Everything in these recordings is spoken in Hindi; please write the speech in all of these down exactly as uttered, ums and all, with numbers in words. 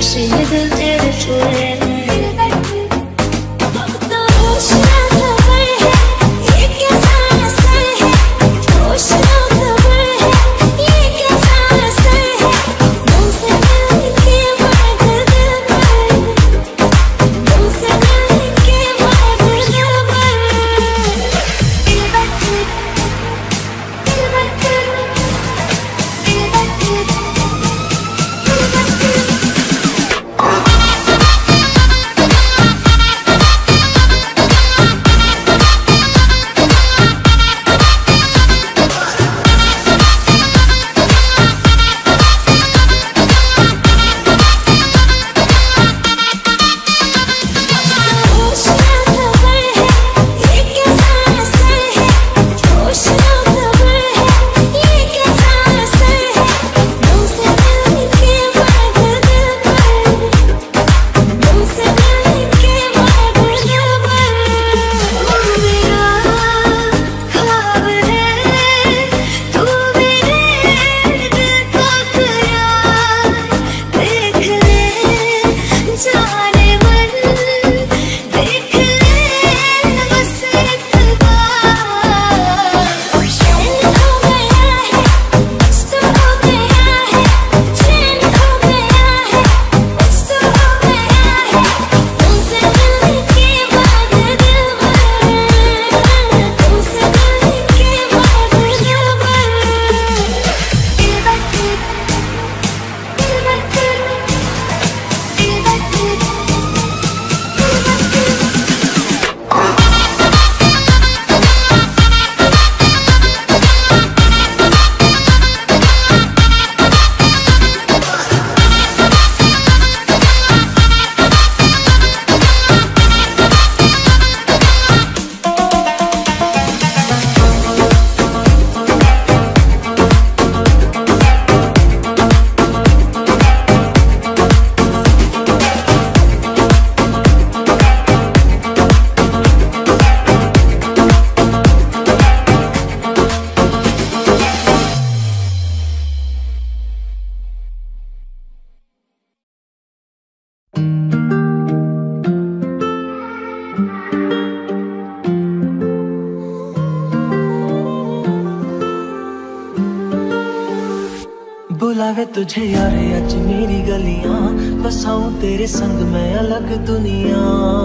बुलावे तुझे यार आज मेरी गलियां, बसाऊं तेरे संग मैं अलग दुनिया।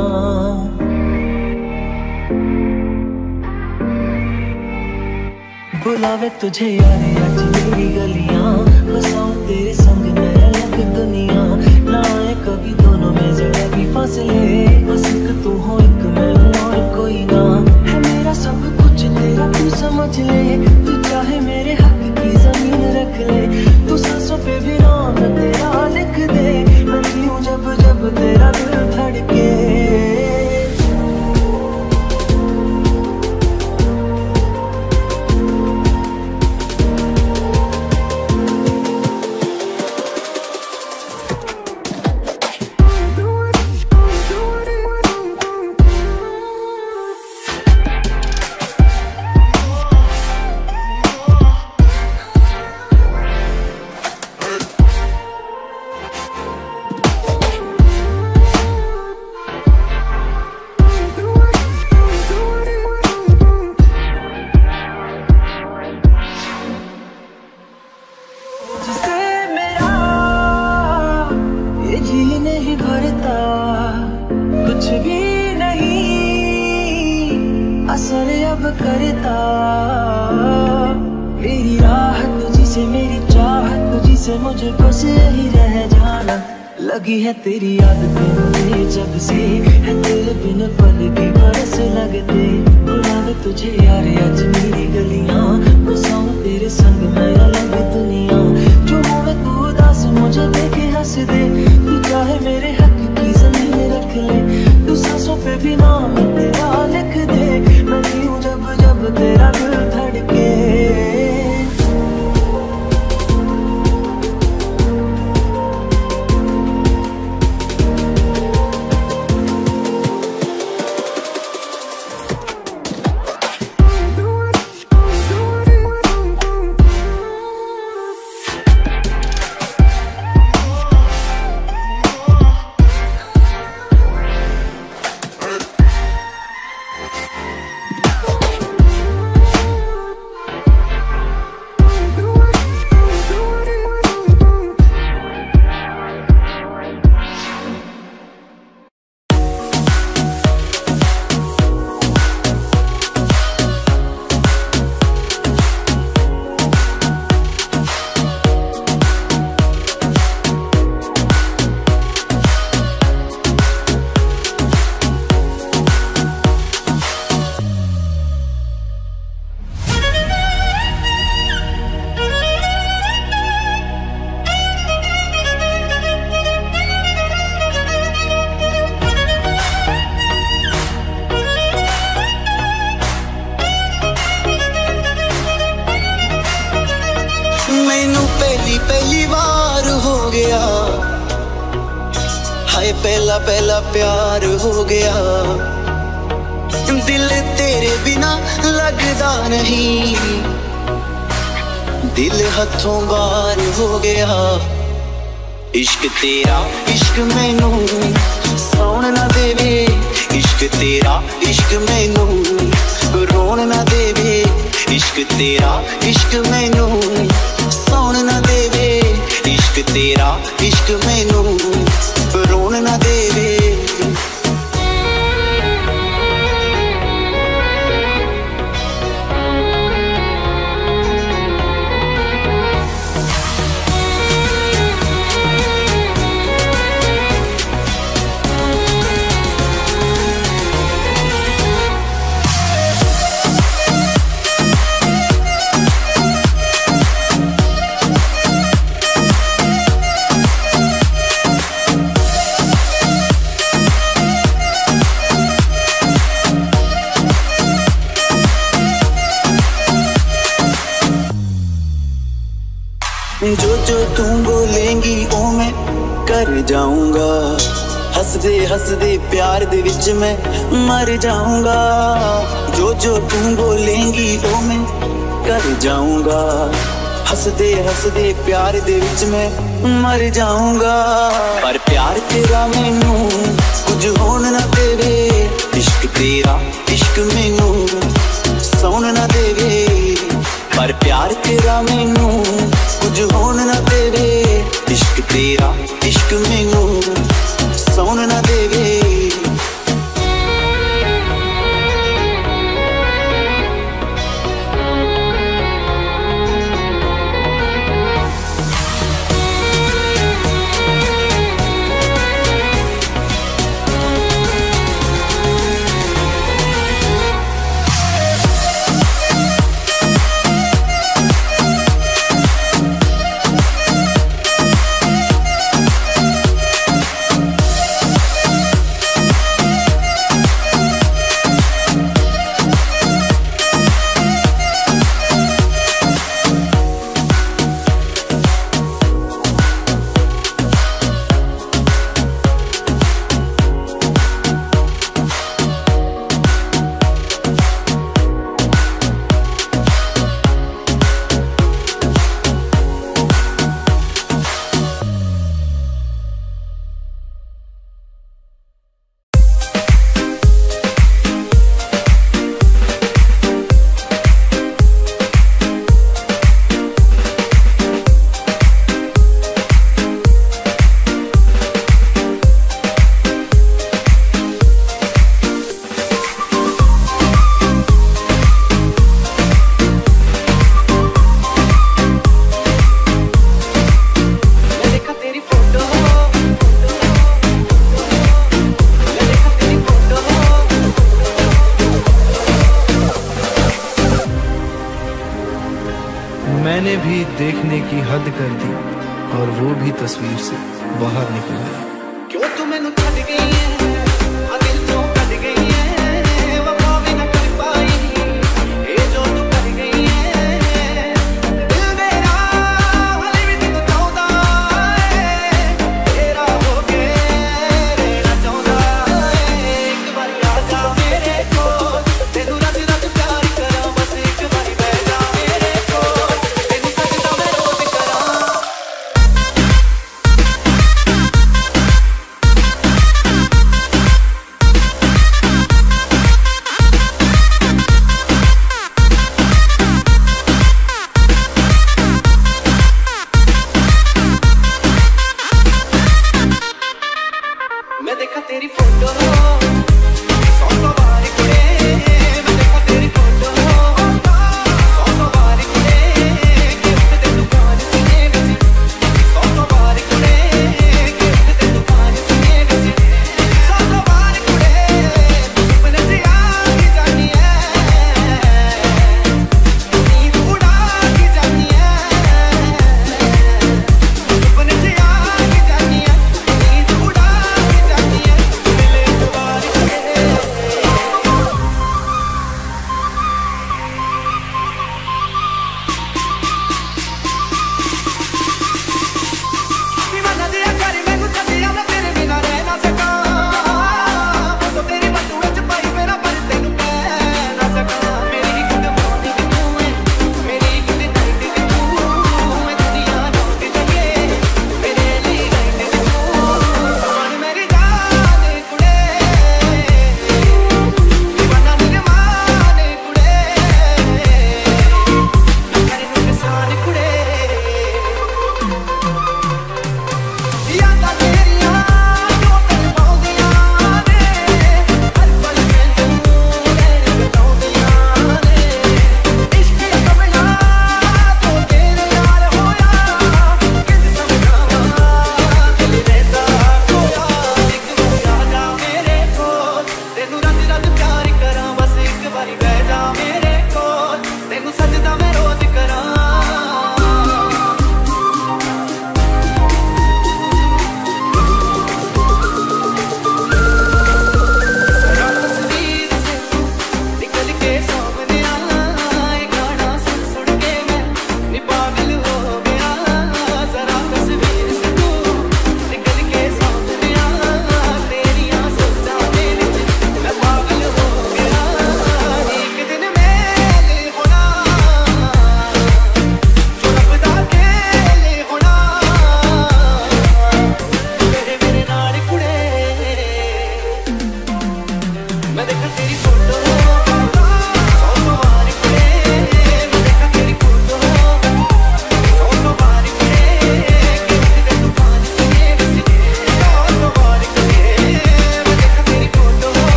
बुलावे तुझे यार आज मेरी गलियां, बसाऊं तेरे संग मैं अलग दुनिया। ना आए कभी दोनों में जरा भी फासले, बस एक तू हो एक मैं हूँ और कोई ना। है मेरा सब कुछ तेरा तू समझ ले, तू चाहे मेरे हक की जमीन रख ले। तू सांसों पे भी नाम तेरा लिख दे, मैं जीऊं जब जब तेरा दिल धड़के। असर अब करता मेरी राहत तुझी से, मेरी चाहत तुझी से, मुझे बस यही रह जाना। लगी है तेरी आदतें मुझे जब से, है तेरे बिन पल भी बरस लगते। बुलावे तुझे यार आज मेरी गलियां, बसाऊं तेरे संग मैं अलग दुनिया। जो होवे तू उदास मुझे देखे हंस दे, तू चाहे मेरे हक की जमीन रख ले। तू सांसों पे भी नाम तेरा लिख दे, मैं जीऊं जब जब तेरा दिल धड़के। मैनू पहली पहली बार हो गया, हाय पहला पहला प्यार हो गया। दिल तेरे बिना लगदा नहीं, दिल हथों बाहर हो गया। इश्क तेरा इश्क मैनू सौण ना देवे, इश्क तेरा इश्क मैनू रोण ना देवे। इश्क तेरा इश्क मैनू सौण ना देवे, इश्क तेरा इश्क मैनू रोण ना देवे। जो जो तू बोलेंगी ओ मैं कर जाऊंगा, हंसदे हंसदे प्यार दे विच मैं मर जाऊंगा। जो जो तू बोलेंगी ओ मैं कर जाऊंगा, हंसदे हंसदे प्यार दे विच मैं मर जाऊंगा। पर प्यार तेरा मैनू कुछ होण ना देवे, इश्क तेरा इश्क मैनू सौण ना देवे। पर प्यार तेरा मैनू कुछ होण ना देवे, इश्क तेरा इश्क मैनू सौण ना देवे। मैंने भी देखने की हद कर दी और वो भी तस्वीर से बाहर निकल गई। क्यों तू मैनू छड्ड गई है, आ दिल चों कट गई है, वफा भी ना कर पाई ये जो तू कर गई है। दिल मेरा हाले भी तेनू चाहुंदा है, तेरा हो के रहना चाहुंदा है। एक बारी आ जा मेरे कोल, तेनू रच रच प्यार करां, बस एक बारी बैठ जा मेरे कोल, तेनू सजदा मैं रोज करां।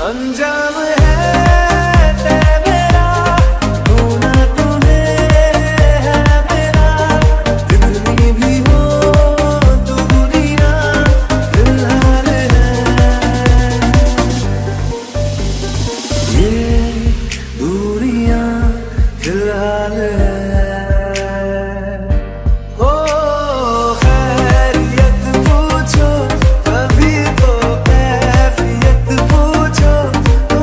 अंजाम है तेरा मेरा, होना तुम्हें है मेरा, जितनी भी हो दूरियां फिलहाल है, ये दूरियां फिलहाल है। ओ खैरियत पूछो, कभी तो कैफियत पूछो,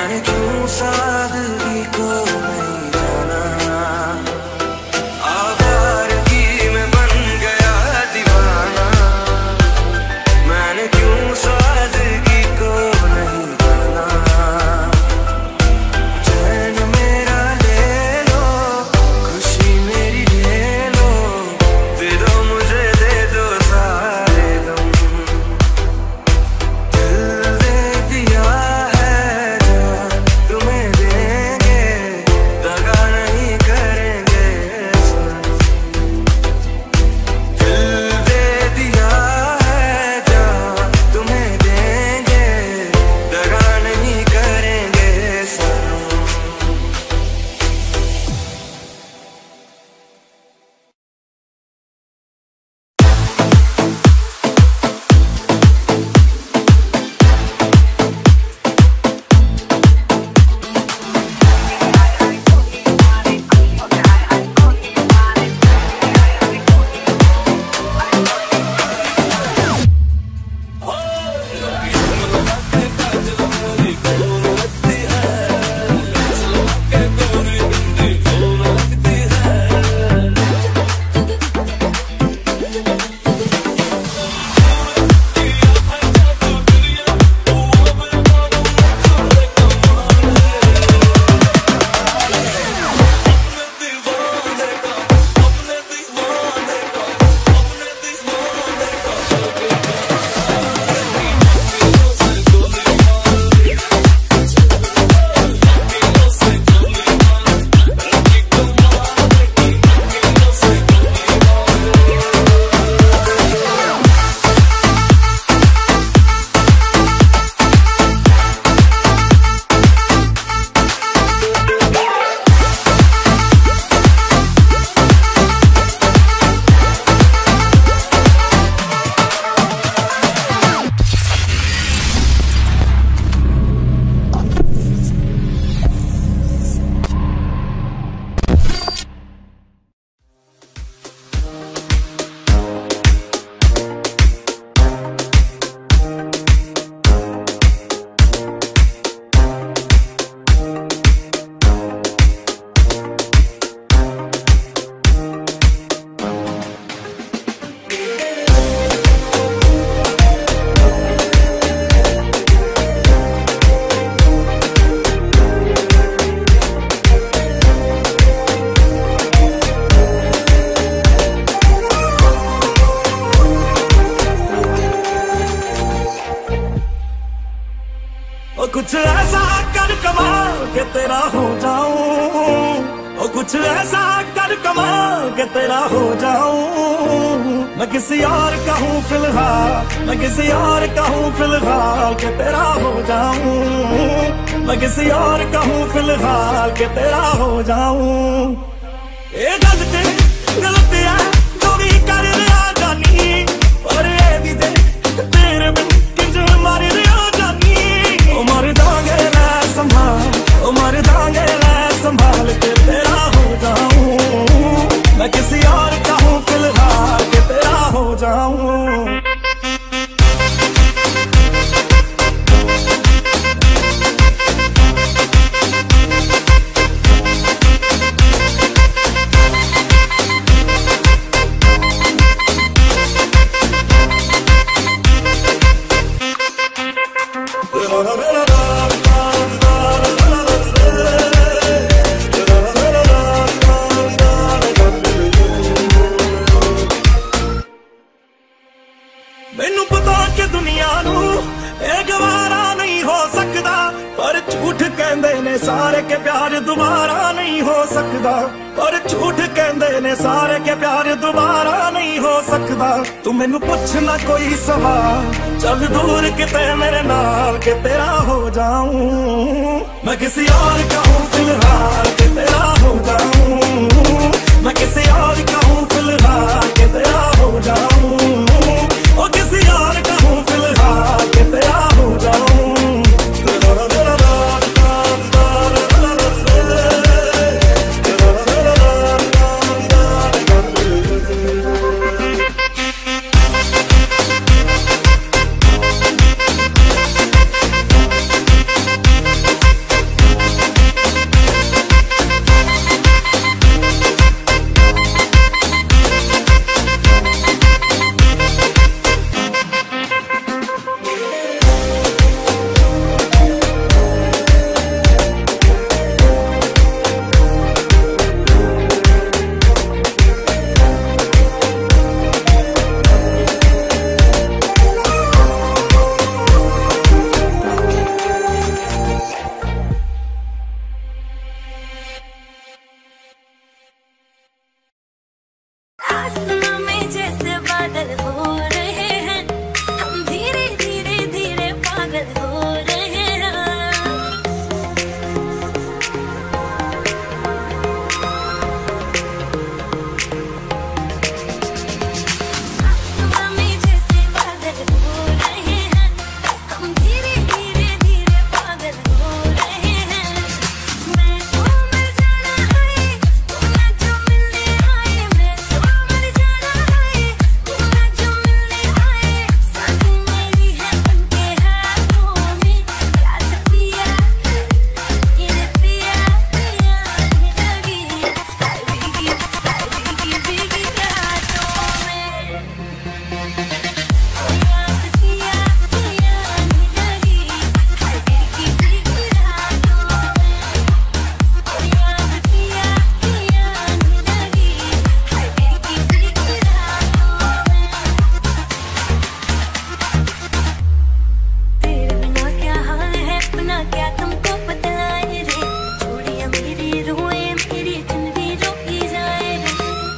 मैंने क्यों सादगी को नहीं जाना, आवारगी में बन गया दीवाना। मैंने क्यों सादगी को नहीं जाना, चैन मेरा ले लो, खुशी मेरी ले लो, दे दो मुझे दे दो सारे गम। दिल दे दिया है जान तुम्हें देंगे, दगा नहीं करेंगे सनम। दिल दे दिया है जान तुम्हें देंगे, दगा नहीं करेंगे सनम। ओ कुछ ऐसा कर कमाल के तेरा हो जाऊं, ओ कुछ ऐसा कर कमाल के तेरा हो जाऊं। मैं किसी और का हूँ फिलहाल, मैं किसी और का हूँ फिलहाल के तेरा हो जाऊं। मैं किसी और का हूँ फिलहाल के तेरा हो जाऊं। ये गलती गलती है जो भी कर रहा जानी, और ये भी दे तेरे बिन किंज मर रहा जानी। ओ मर जाएंगे मैं संभाल, ओ मर जाएंगे मैं संभाल के तेरा हो जाऊं। मैं किसी और का हूँ फिलहाल के तेरा हो जाऊं। मैनू पता कि दुनिया नू ये गवारा नहीं हो सकता, पर झूठ कहंदे ने सारे के प्यार दोबारा नहीं हो सकता। पर झूठ कहंदे ने सारे के प्यार दोबारा नहीं हो सकता। तू मैनू पुछना कोई सवाल, चल दूर किते मेरे नाल के तेरा हो जाऊं। मैं किसी और का हूँ फिलहाल के तेरा हो जाऊं। मैं किसी और का हूँ फिलहाल के तेरा हो जाऊं। ओ किसी और का हूँ फिलहाल के तेरा हो जाऊं। आसमां में जैसे बादल हो रहे हैं, हम धीरे धीरे धीरे पागल हो रहे हैं। आसमां में जैसे बादल हो रहे हैं, हम धीरे धीरे धीरे पागल हो रहे हैं। मैं तो मर जाना है, तू ना जो मिलने आए। मैं तो मर जाना है, तू ना जो मिलने आए। सांसें मेरी है उनके हाथों में, याद पिया ये पिया पिया लगी हाय भीगी हाय भीगी भीगी रातों में। ओ याद पिया पिया लगी हाय भीगी भीगी रातों में। ओ याद पिया पिया लगी हाय भीगी भीगी रातों में। तेरे बिना क्या हाल है, अपना क्या तुमको बतलाए रे। चूड़ियां मेरी रोए, मेरी चुनरी रोई जाए रे।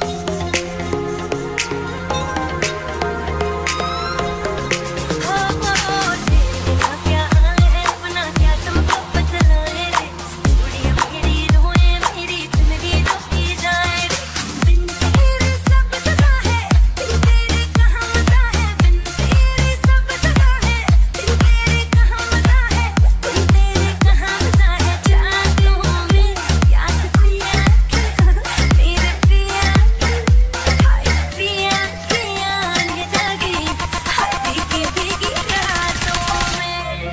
हो हो तेरे बिना क्या हाल है, अपना क्या तुमको बतलाए रे। चूड़ियां मेरी रोए, मेरी चुनरी रोई जाए रे। बिन तेरे सब सजा है, बिन तेरे कहाँ मजा है। बिन तेरे सब सजा है, बिन तेरे कहाँ मजा है। बिन तेरे कहाँ मजा है। जादू में याद पिया मेरे पिया हाय पिया पिया लगी हाय भीगी भीगी रातों में।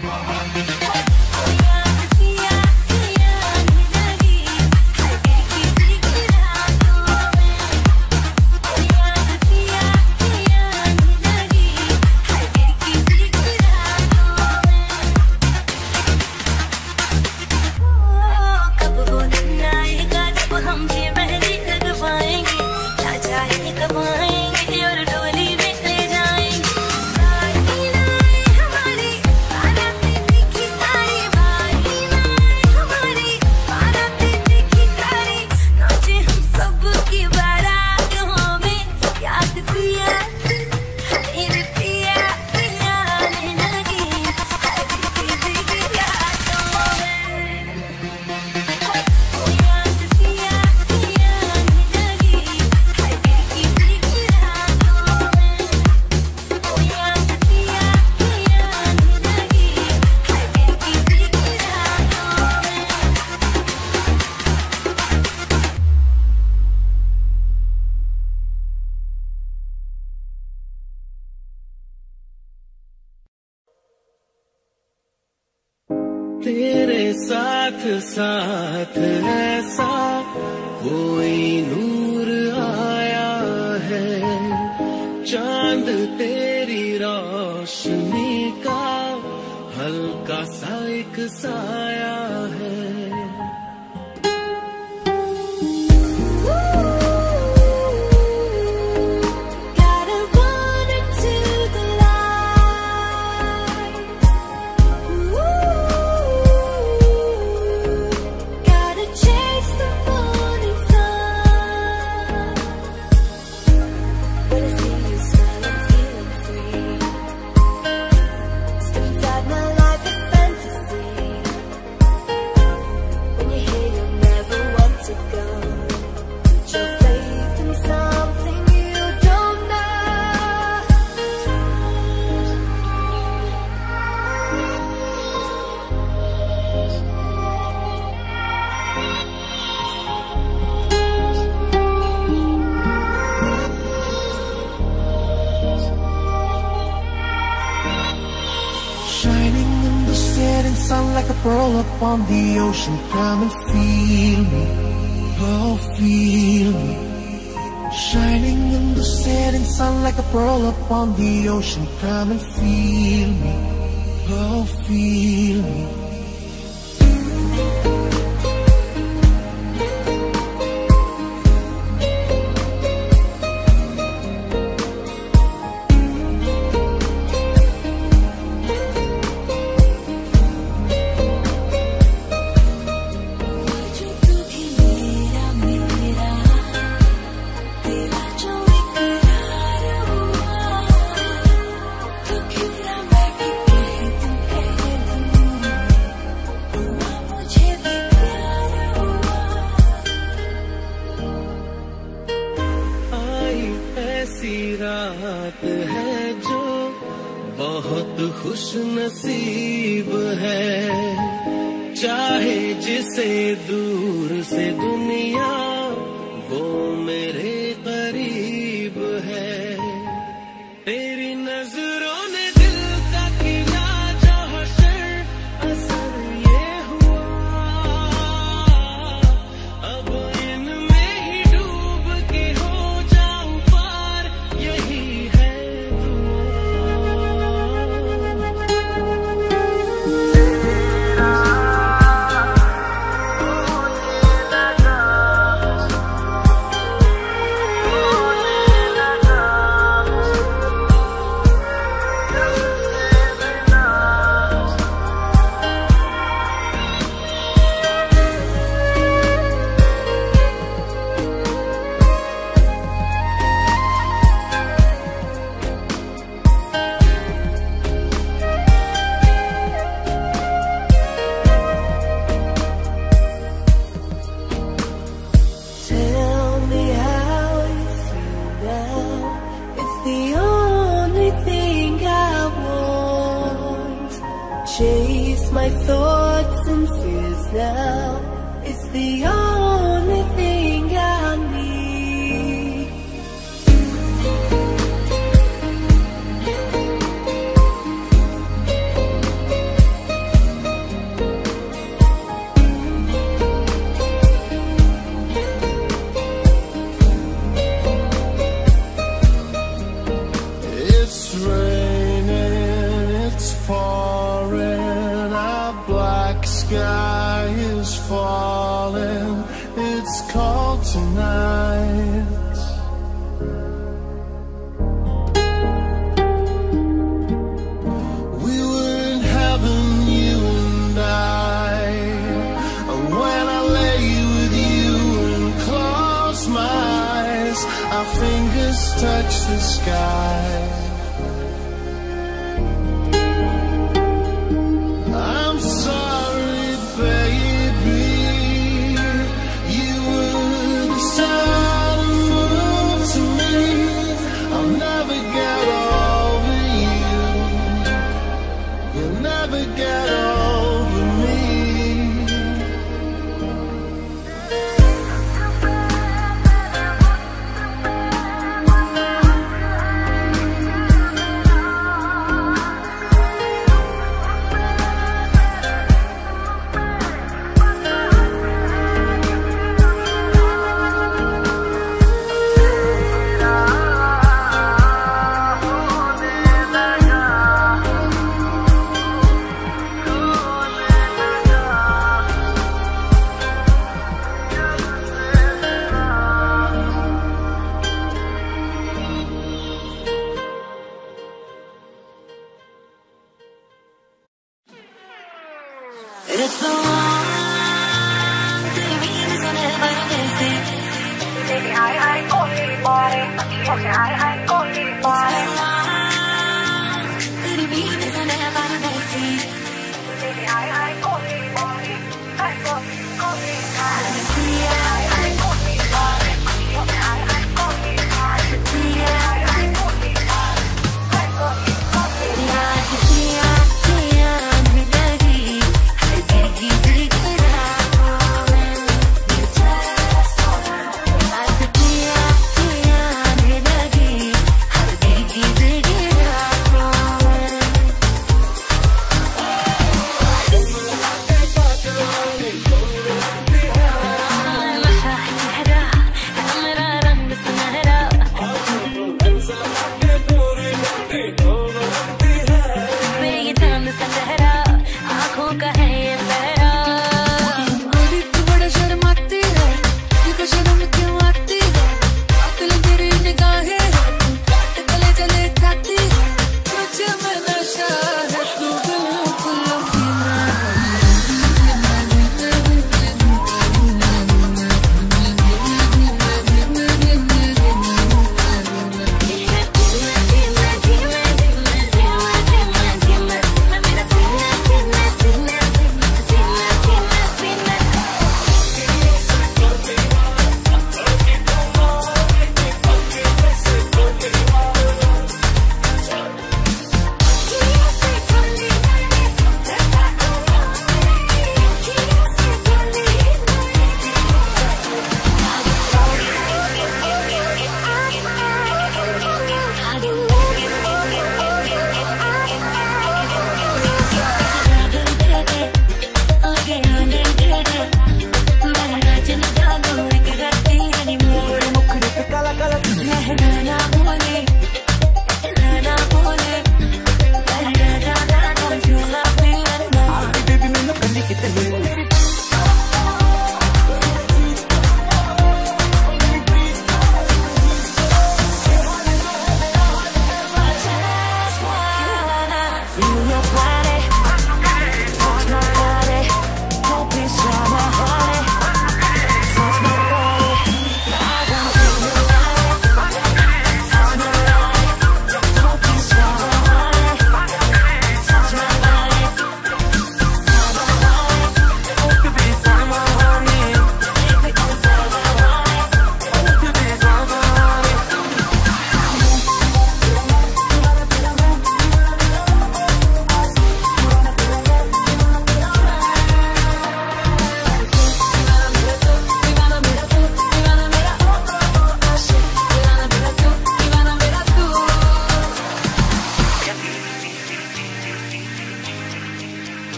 ओ याद पिया पिया लगी हाय भीगी भीगी रातों में। ओ याद पिया पिया लगी हाय भीगी भीगी रातों में। कब वो दिन आएगा जब हम ये मेहंदी लगवाएंगे, ना जाने कब आएंगे और डोली में ले जाएंगे। बारी नाए हमारी बारातें देखी सारी, बारी नाए हमारी बारातें देखी सारी। नाचे हम सब की बारातों में, याद पिया मेरे पिया पिया लगी हाय भीगी भीगी रातों में। ओ याद पिया पिया लगी हाय भीगी भीगी रातों में। ओ याद पिया पिया लगी हाय भीगी भीगी रातों में। तेरे साथ साथ ऐसा कोई नूर आया है, चांद तेरी रोशनी का हल्का सा एक साया है। Gotta run into the light. Gotta chase the morning sun. When I see you smiling, feeling free. Step inside my life, a fantasy. When you're here, you'll never want to go. Put your faith in something you don't know. Shining in the setting sun like a pearl upon the ocean. Come and feel me, oh feel me. Shining in the setting sun like a pearl upon the ocean. Come and feel me, oh feel me. जो तू भी मेरा मेरा तेरा जो रात है जो बहुत खुश नसीब है, चाहे जिसे दूर से दुनिया वो मेरे करीब है। तेरी नजरों ने दिल का किया जो हशर, असर ये हुआ अब इनमें ही डूब के हो जाऊं पार, यही है chase my thoughts and fears now. It's the only thing I need. It's raining, it's pouring, a black sky is falling, it's cold tonight. We were in heaven, you and I, and when I lay with you and close my eyes, our fingers touch the sky. I'm sorry, baby, you were the sudden move to me. I'll never get over you, you'll never get over me. It's the one that means I'll never miss it. Baby, I, I only want it. Okay, I, I only want it. That means I'll never miss it. Baby, I, I only want it. I only, only want it. I, I only want it. Okay, I, I only want it. I, I only want it. I only, only want it.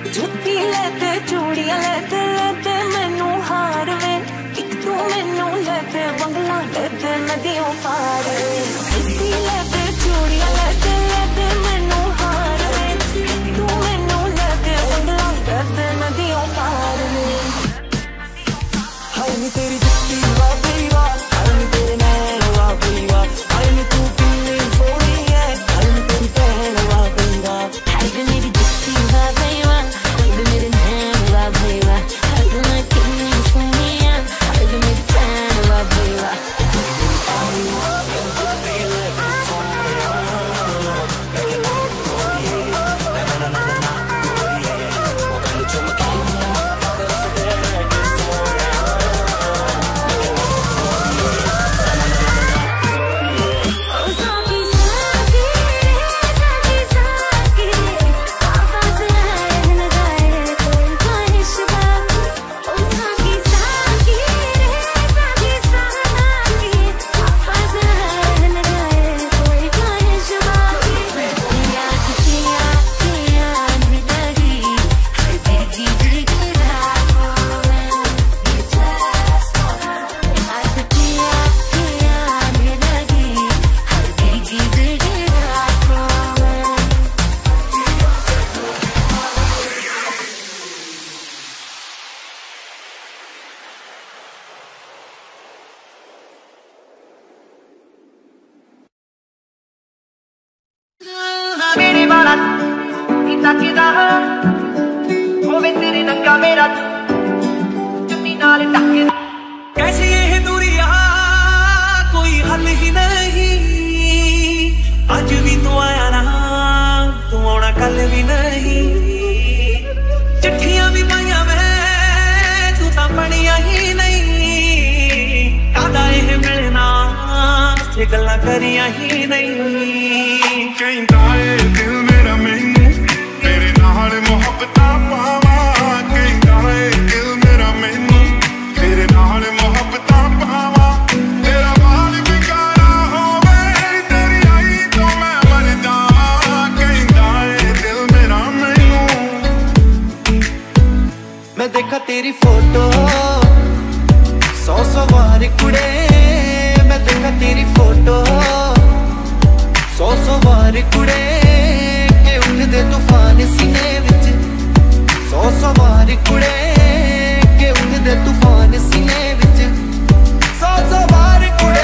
जुत्ती लेते चूड़ियां लेते लेते मैनू हार वे कि तू मैनू लेते बंगला लेते नदियों पार वे जुत्ती लेते चूड़ियां लेते लेते मैनू हार वे कि तू मैनू लेते बंगला लेते नदियों पार वे हाय नी तेरी जुत्ती वाह बई वाह हाय नी तेरे नैन वाह बई वाह हाय नी तू कितनी सोहनी है हाय नी तेरी भैन वाह बई वाह हाय वे मेरी जुत्ती वाह बई वाह हाय वे मेरे नैन वाह बई वाह हाय वे मैं कितनी सोहनी है हाय वे मेरी भैन वाह बई वाह कैसी ये दूरिया कोई हल ही नहीं आज भी तू आया ना तू आना कल भी नहीं चिट्ठियां भी पाइया मैं तू तो पढ़िया ही नहीं कादा ये मिलना ये गल्लां करिया ही नहीं कहता है दिल मेरा मैनू तेरे नाल मुहब्बतां पावां कहता है दिल मेरा मैनू तेरे नाल मुहब्बतां पावां तेरा माल बिकारा होवे तेरी आई तो मैं मर जावां कहता है दिल मेरा मैनू मैं देखा तेरी फोटो सौ सौ बार कुड़े मैं देखा तेरी फोटो सौ सौ बार कुड़े के उठदे तूफान सीने विच सौ सौ बार कुड़े के उठदे तूफान सीने विच सौ सौ बार कुड़े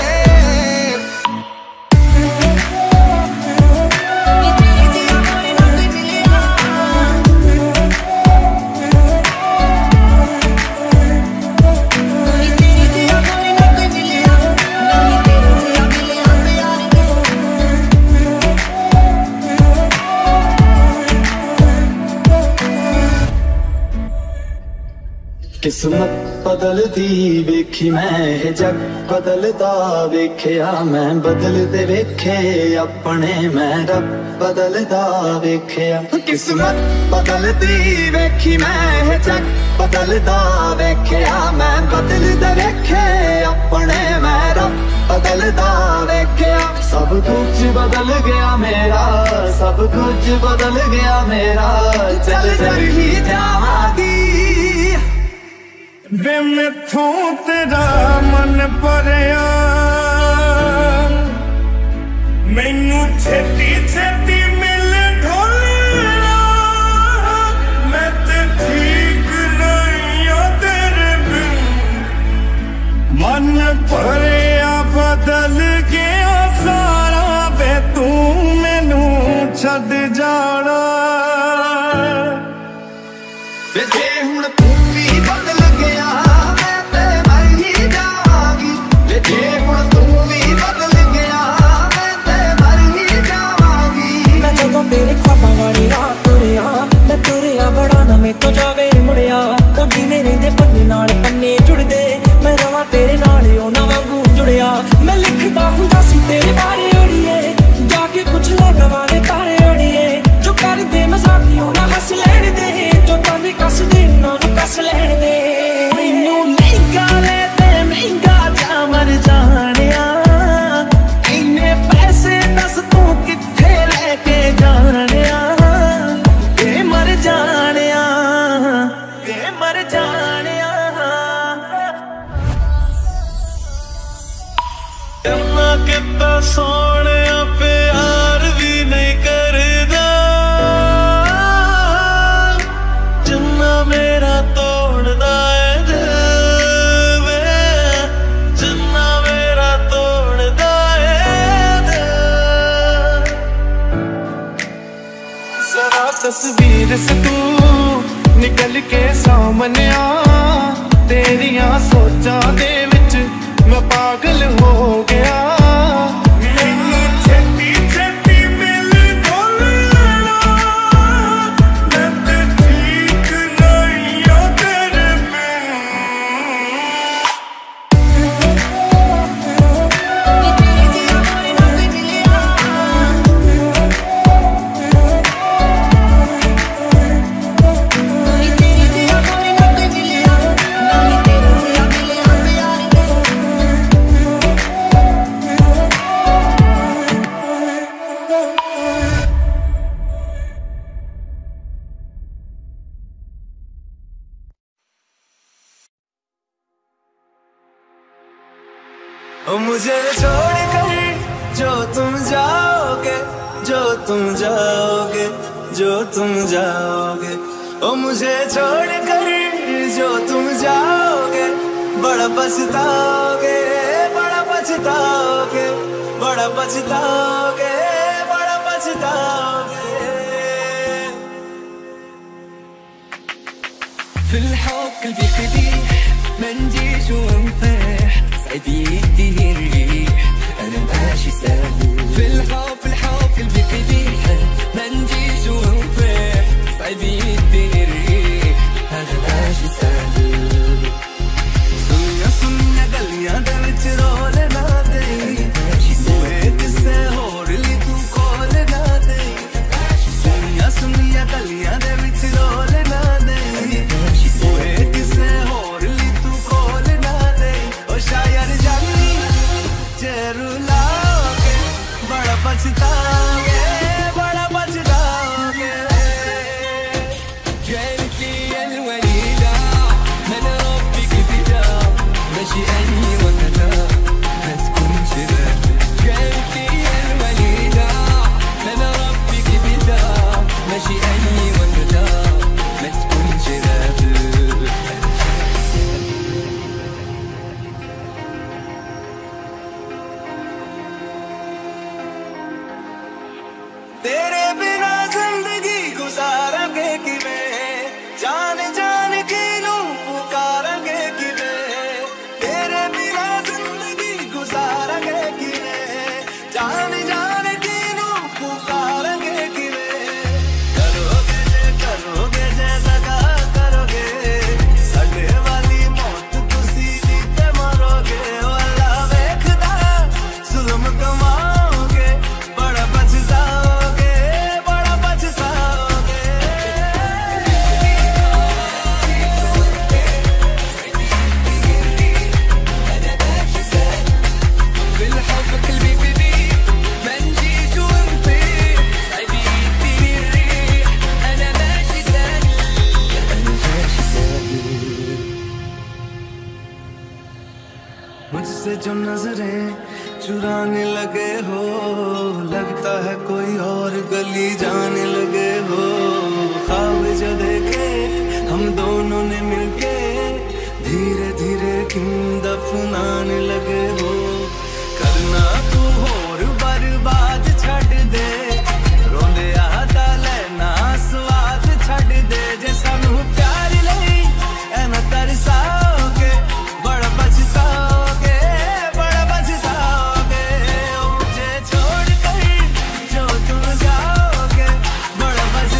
किस्मत बदलदी वेखी मैं जग बदलदा वेखिया मैं बदलदे वेखे अपने मैं रब बदलदा वेखिया किस्मत बदलदी वेखी मैं जग बदलदा वेखिया मैं बदलदे वेखे अपने मैं रब बदलदा वेखिया सब कुछ बदल गया मेरा सब कुछ बदल गया मेरा चल चल ही जावांगी वे मैथों तेरा मन भरिया मैनू छेती छेती मिल ढोलिया मैं ते ठीक नहीं आ तेरे बिन मन भरिया बदल गया सारा वे तू मैनू छड़ जाना वे जे हुण तू भी बदल गया मैं ते मर ही जावांगी वे जे हुण तू भी बदल गया मैं ते मर ही जावांगी मैं तस्वीर से तू निकल के सामने आ, तेरिया सोचा दे विच मैं पागल हो गया। ओ मुझे छोड़ कर जो तुम जाओगे, जो तुम जाओगे, जो तुम जाओगे, ओ मुझे छोड़ कर जो तुम जाओगे, बड़ा पछताओगे, बड़ा पछताओगे, बड़ा पछताओगे, बड़ा पछताओगे। في الحب قلبي خديع ما نجيش ونطيح صعب يديني الريح انا ماشي سهل. في الحب في الحب قلبي خديع ما نجيش ونطيح صعب يديني الريح انا ماشي سهل. सुनिया सुनिया गलियां दे विच रोल ना दे, ओए किसे होर ली तू खोल ना दे। सुनिया सुनिया गलियां दे विच रोल ना दे, ओए किसे होर ली तू खोल ना दे। ओ शायर जानी जरूर लाओगे, बड़ा पछताओगे, बड़ा पछताओगे। كانت لي الوليدة من ربك ابتداء ماشي أني وكذا ما تكونش راكب. كانت لي الوليدة من ربك ابتداء ماشي أني وكذا ما تكونش راكب. तेरे बिना जिंदगी गुजारांगे किवें, जान जान के नू पुकारांगे किवें। तेरे बिना जिंदगी गुजारांगे किवें, जान जान के नू पुकारांगे किवें। करोगे जे करोगे जे सगा करोगे, साडे वाली मौत तुसी दी ते मरोगे। ओ अल्लाह वेखदा जुल्म कमाओगे, बड़ा पछताओगे, बड़ा पछताओगे। في الحب قلبي كبير ما نجيش ونطير صعب يديني الريح أنا ماشي سهل. أنا ماشي سهل. मुझसे जो नजरें चुराने लगे हो, लगता है कोई और गली जाने लगे हो। ख्वाब जो देखे हम दोनों ने मिलके, धीरे धीरे क्यों दफनाने लगे हो। करना तू होर बर्बाद छड़ दे, रोंदे आता लेना स्वाद छड़ दे। जे सानू प्यार लई ऐना तरसाओगे, बड़ा पछताओगे, बड़ा पछताओगे। ओ मुझे छोड़ कर जो तुम जाओगे, बड़ा पछताओगे।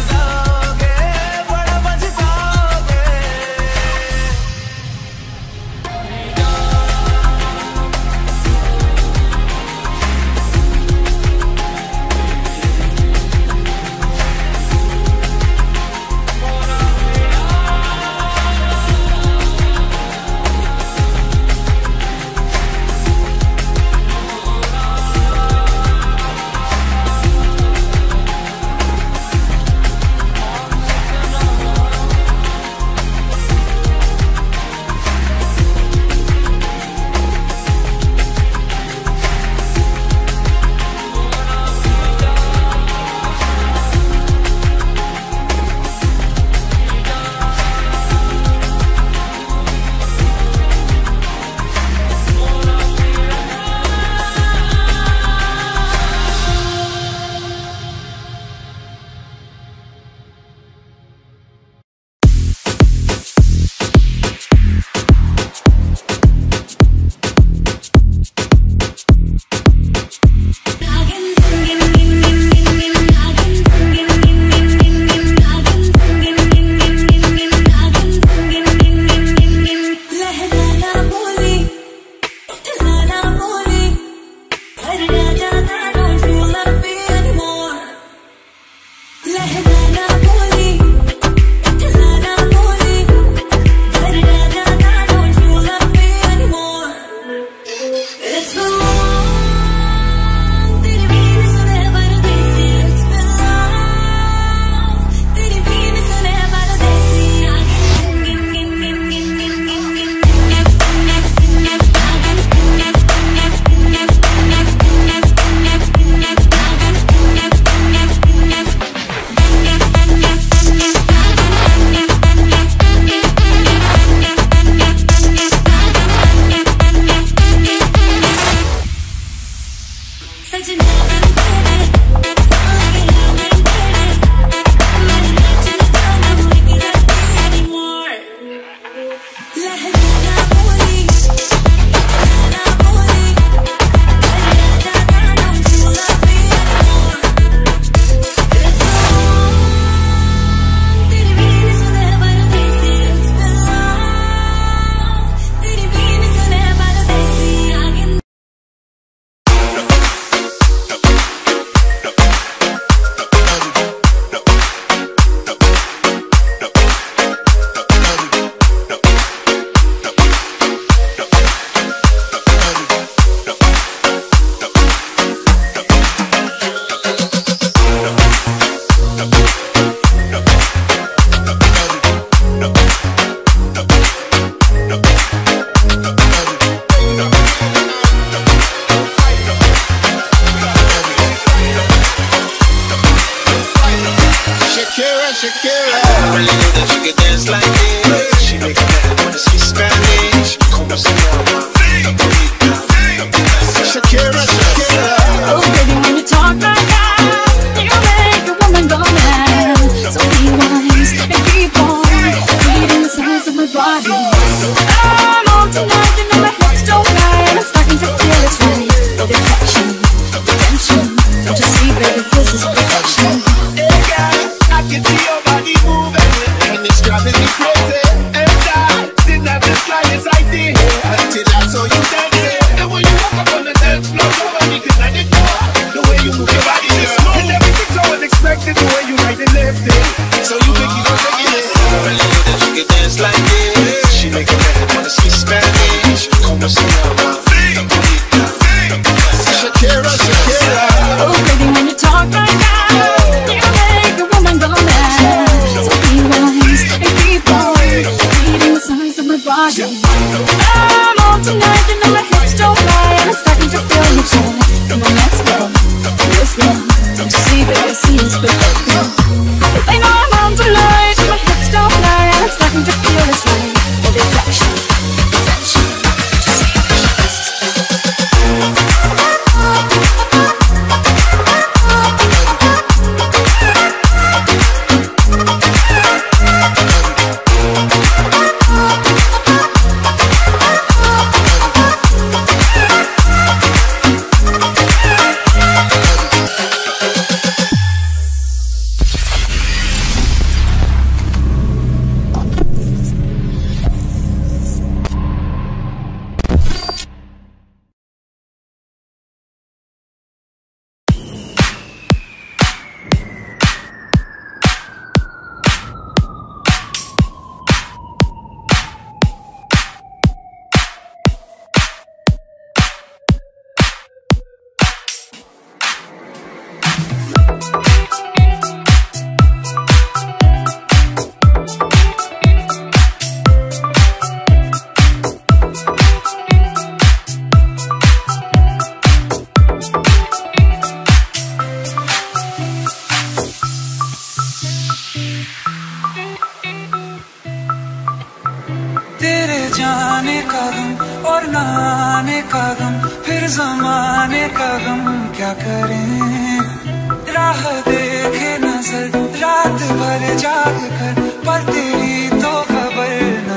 जाने का गम और ना आने का गम, फिर जमाने का गम क्या करें। राह देखे नजर रात भर जाग कर, पर तेरी तो खबर न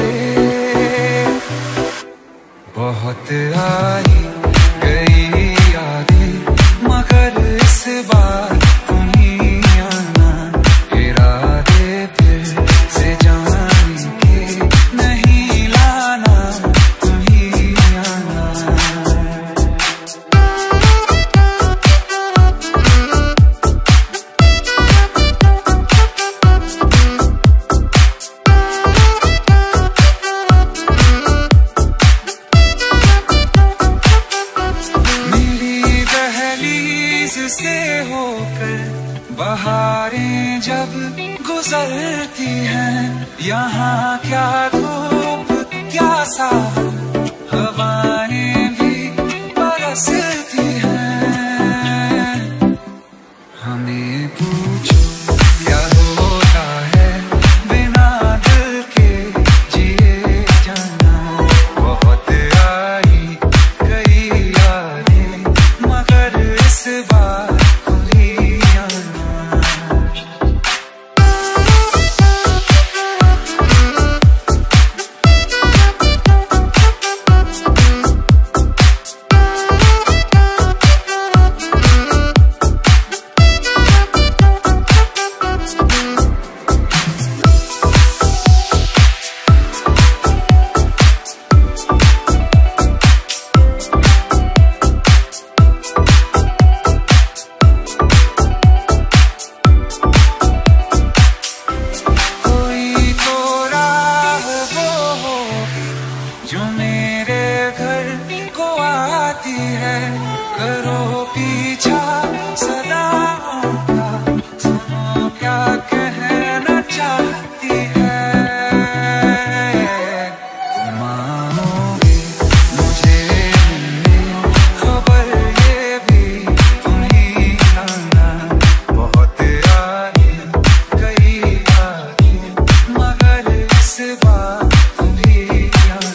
मिले। बहुत आई गई यादें मगर इस बार तुम ही आना, इरादे फिर से जाने के नहीं लाना, तुम ही आना। गुजरती है यहाँ क्या धूप क्या सावन हवाएं भी बरसती हैं। हमें पूछो क्या होता है बिना दिल के जिए जाना। बहुत आई कई यादें मगर इस बार खुली आना। जो मेरे घर को आती है करो पीछा सदाओं का। सुनो क्या कहना चाहती है। तुम आओगे मुझे मिलने खबर ये भी तुम ही लाना। बहुत आई कई यादें मगर इस बार तुम ही लाना।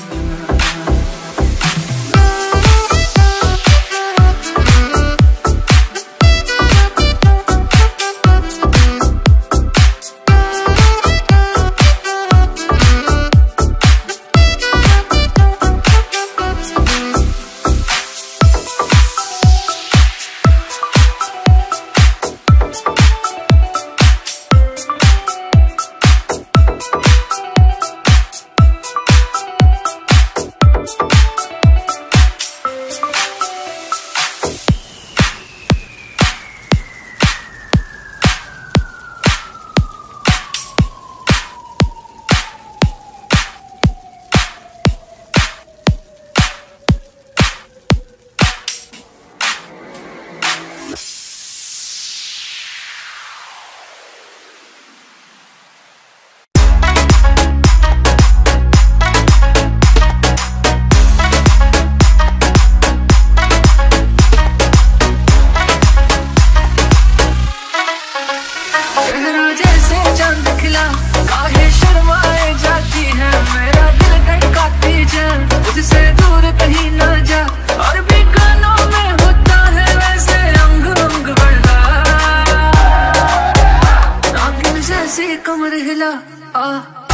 कमर हिला आ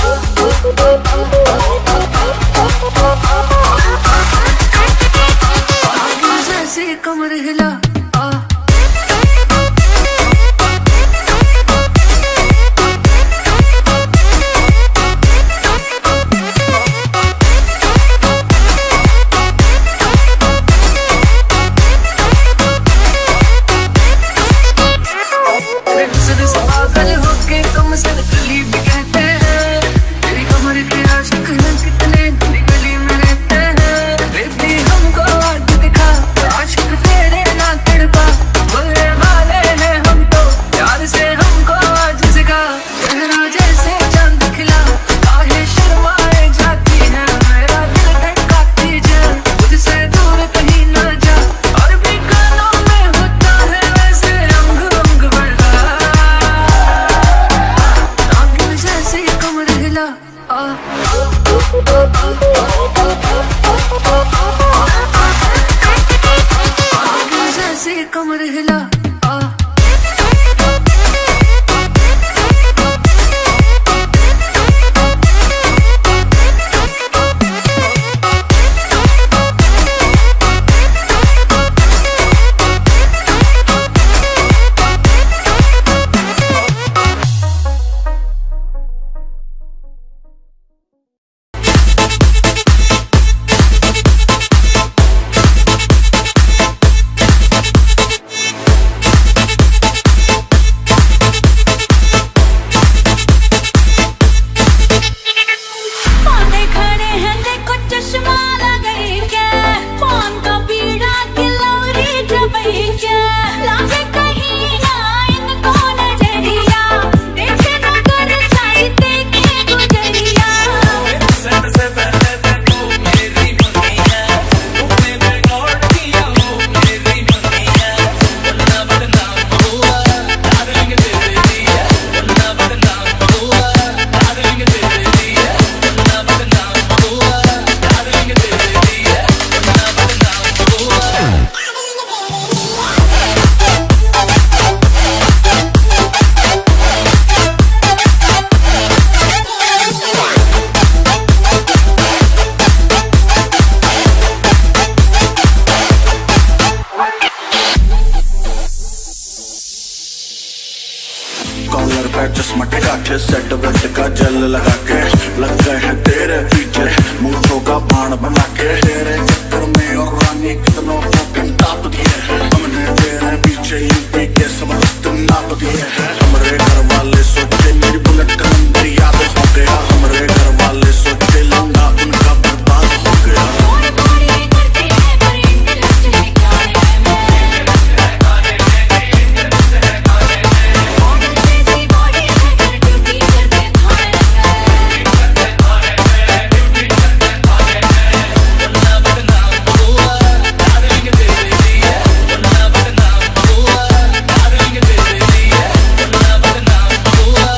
जैसे कमर हिला आ पागल होके तुम सर गली भी कहते हैं। तेरी कमर के आशिक हैं कितने गली गली में रहते हैं। बेबी हमको आज दिखा आशिक तेरे नाते के काठे सेट वेट का जल लगा के लग गए हैं तेरे पीछे मूछों का बाण बना के तेरे चक्कर में और रानी कितनों को कंटाप दिए हैं हमने तेरे पीछे यूपी के सब रस्त नाप दिए हैं हमरे घर वाले सोचे मेरी बुलेट का नंबर याद हो गया हमरे घर वाले सोचे लंगा उनका बर्बाद हो गया Oh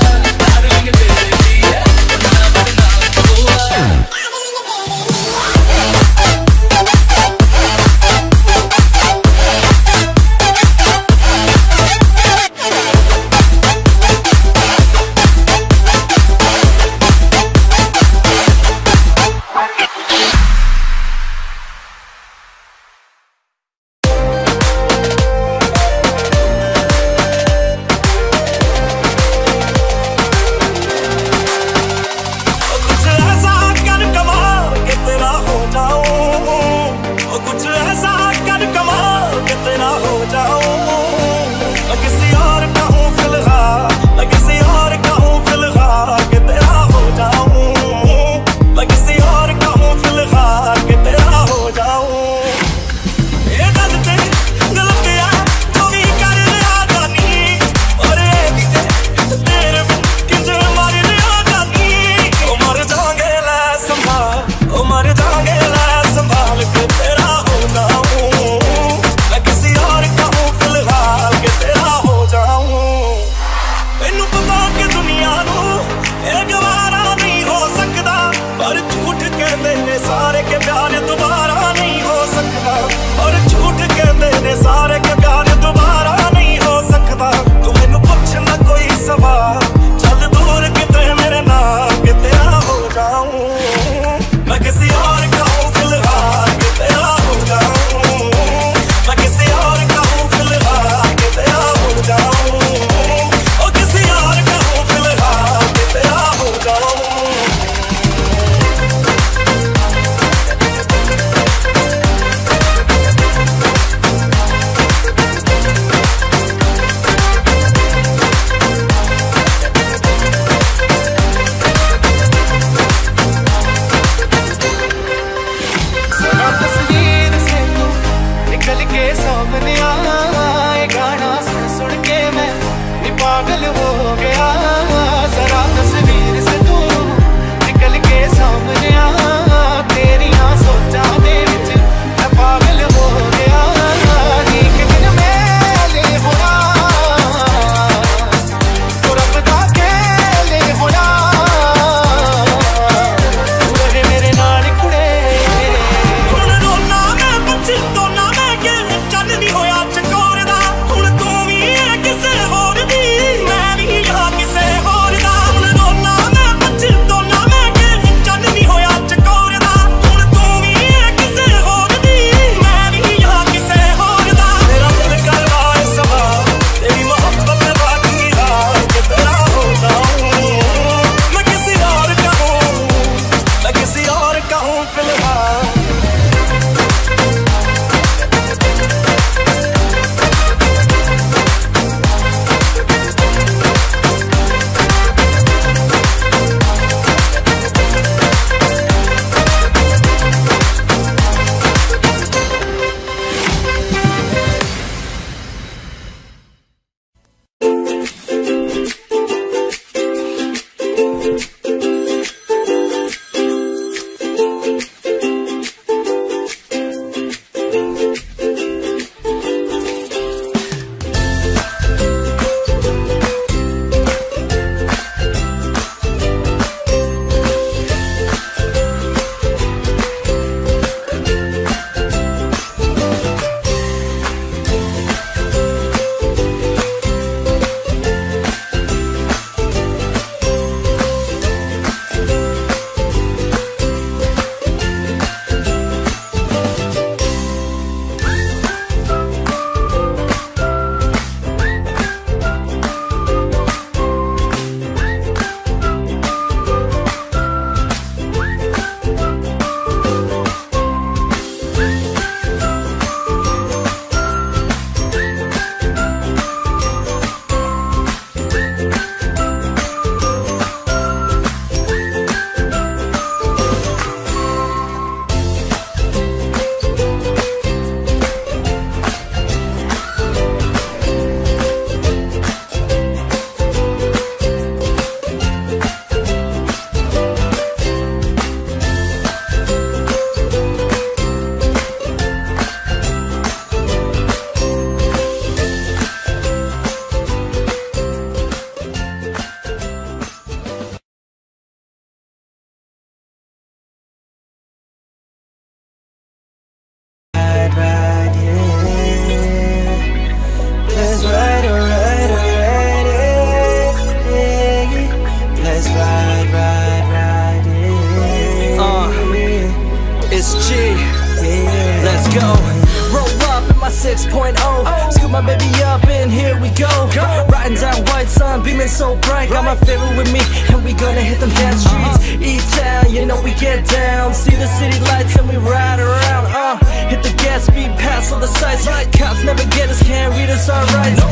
go. Roll up in my six point oh, scoop my baby up and here we go. Riding down White Sun, beaming so bright. Got my favorite with me and we gonna hit them dance streets. E-Town, you know we get down. See the city lights and we ride around. Uh, hit the gas, speed past all the sights. Cops never get us, can't read us our rights.